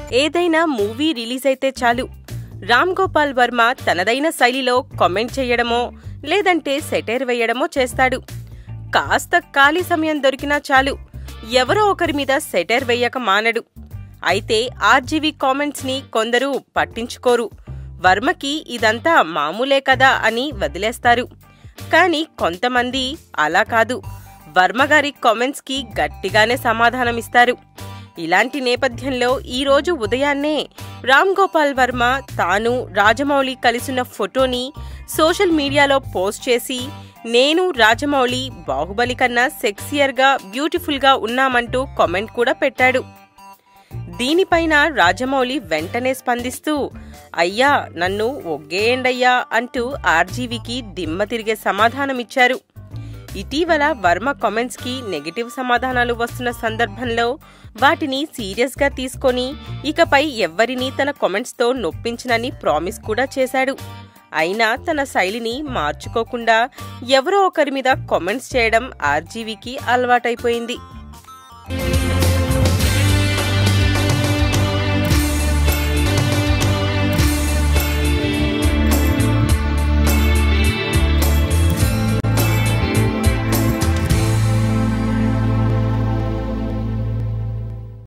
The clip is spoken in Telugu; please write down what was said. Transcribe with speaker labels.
Speaker 1: ఏదైనా మూవీ రిలీజ్ అయితే చాలు రామ్ గోపాల్ వర్మ తనదైన శైలిలో కామెంట్ చేయడమో లేదంటే సెటైర్ వేయడమో చేస్తాడు. కాస్త ఖాళీ సమయం దొరికినా చాలు ఎవరో ఒకరి మీద సెటైర్ వేయక మానడు. అయితే ఆర్జీవీ కామెంట్స్ ని కొందరు పట్టించుకోరు. వర్మకి ఇదంతా మామూలే కదా అని వదిలేస్తారు. కానీ కొంతమంది అలా కాదు, వర్మగారి కామెంట్స్ కి గట్టిగానే సమాధానమిస్తారు. ఇలాంటి నేపథ్యంలో ఈరోజు ఉదయాన్నే రామ్ గోపాల్ వర్మ తాను రాజమౌళి కలిసిన ఫోటోని సోషల్ మీడియాలో పోస్ట్ చేసి, నేను రాజమౌళి బాహుబలి కన్నా సెక్సియర్గా బ్యూటిఫుల్గా ఉన్నామంటూ కామెంట్ కూడా పెట్టాడు. దీనిపైన రాజమౌళి వెంటనే స్పందిస్తూ, అయ్యా నన్ను ఒగ్గేయండయ్యా అంటూ ఆర్జీవీకి దిమ్మ తిరిగే సమాధానమిచ్చారు. ఇటీవల వర్మ కామెంట్స్ కి నెగటివ్ సమాధానాలు వస్తున్న సందర్భంలో వాటిని సీరియస్ గా తీసుకొని ఇకపై ఎవ్వరినీ తన కామెంట్స్ తో నొప్పించనని ప్రామిస్ కూడా చేశాడు. అయినా తన శైలిని మార్చుకోకుండా ఎవరో ఒకరి మీద కామెంట్స్ చేయడం ఆర్జీవీకి అలవాటైపోయింది.